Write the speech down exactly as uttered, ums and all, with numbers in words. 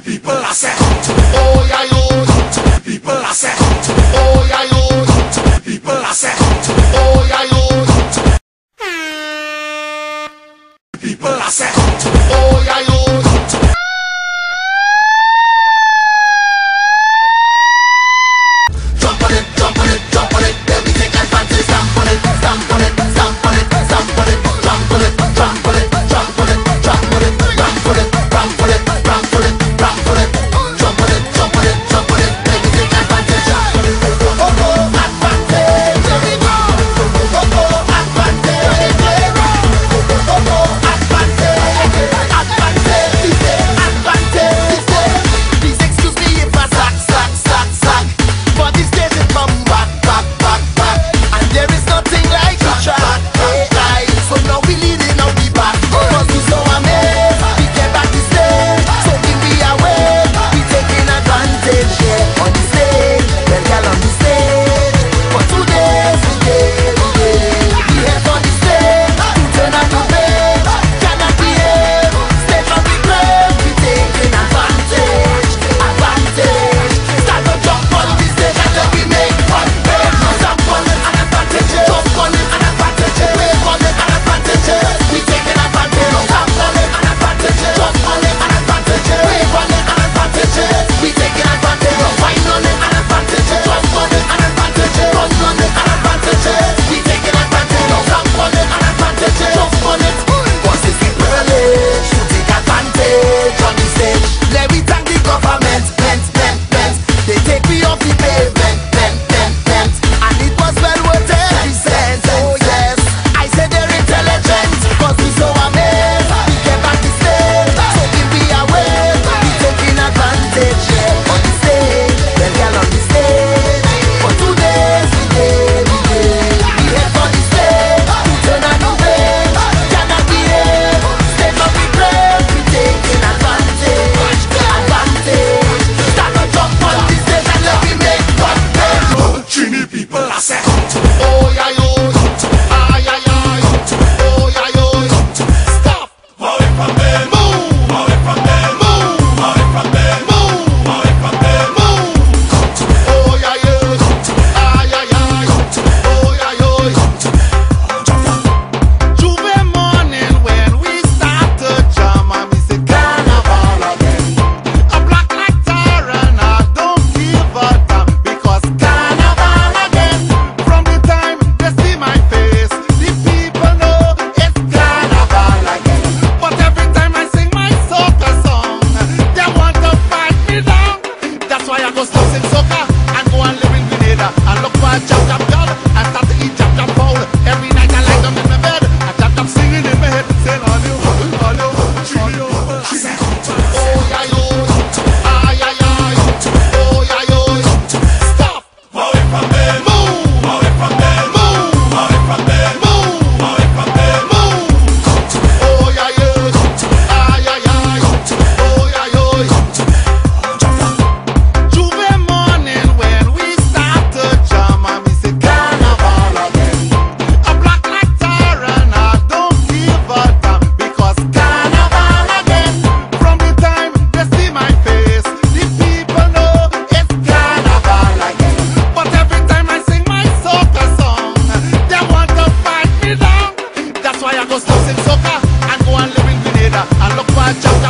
People are set. Oh yeah, yo. People are set. Oh yeah, yo. People are set. Oh yeah, yo. People are set. Oh yeah, yo. Jump on it, jump on it, jump on it. Then we take advantage. Stamp on it, stamp on it, stamp on it, stamp on it. Jump on it, jump on it, jump on it, jump on it, jump on it, jump on it, jump on it, jump on it, jump on it, jump on it, jump on it. Then we take advantage. Oh oh, advantage. Here we go. Oh oh, advantage. Oh oh, advantage. Advantage. Advantage. Please excuse me if I sack, sack, sack, sack. For these days it come back, back, back, back. And there is nothing like a track. Hey, so now we leading on the back. Cause we so amazed, we get back to stage. So give me away, we taking advantage. Yeah, on the stage, well girl on the stage. For two days, we day, we day. We head on the stage, to turn out the page. Cannot behave, stage on the grave. We taking advantage, advantage. Start to jump on the stage and then we make one page. Jump on it and advantage, jump on it and advantage, wave on it and advantage. We taking advantage, jump on it and advantage, jump on it and advantage, wave on it and advantage. We taking advantage, wine on it and advantage, jump on it and advantage, run on it and advantage. We taking advantage, jump on it and advantage, jump on it. Cause it's the privilege to take advantage on the stage. Let me thank the government, pent, pent, pent. They take me off the pavement, pent, pent, pent. And it was well worth every cent. Oh yes, I said they're intelligent. Cause we so amazed, we get back to stage. So give me away, we taking advantage. Yeah, on the stage, well girl on the stage. For two days, we day, we day. We head for the stage, to turn on the page. Cannot behave, stage of the grave. We taking advantage, advantage. Start to jump on the stage and let me make one page. Trini people are set. Oh yeah, yo. Ah yeah, yeah. Oh yeah, yo. Stop. Away from them. Move. Away from them. Move. Away from them. Move. Away from them. Move. Oh yeah, yo. Ah yeah, yeah. Oh yeah, yo. Juve morning when we start to jam and we say carnival again. A black like Taran, I don't give a damn because carnival again. From the time they see my face, the people know it's carnival again. But every time I sing my soca song, they want to fight me down. That's why I go stop sing soca and go and live in Grenada and look for a jab jab girl and start to eat jab jab fowl. Every night I lie down in my bed and jab jab singing in my head, saying all you, all you, all you. Oh yeah yo, ah yeah yeah, oh yeah yo. Stop. Away from them. Move. Away from them. Move. Away from them. Move. Away from them. Move. Oh yeah yo, ah yeah yeah, oh yeah yo. Juve morning when we start to jam and we say carnival again. A black like Taran, I don't give a damn because carnival again. From the time they see my face, the people know it's carnival again. But every time I sing my soca song, they want to fight me down. That's why I go stop sing soca and go and live in Grenada and look for a job